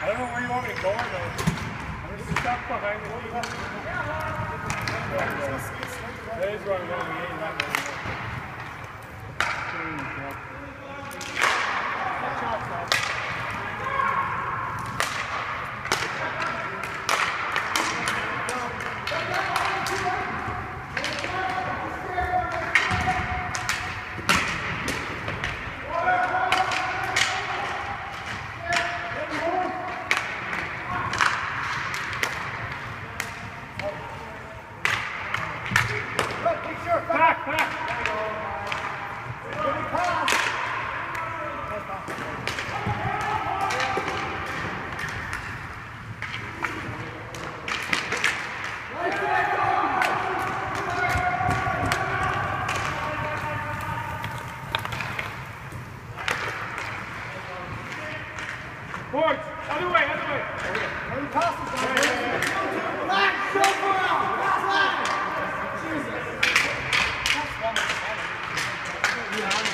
I don't know where you want me to go, though. I'm just stuck behind the team. That is where I'm going to be. Boards, other way, other way. Any passes? Relax, go for it. Pass line. Jesus.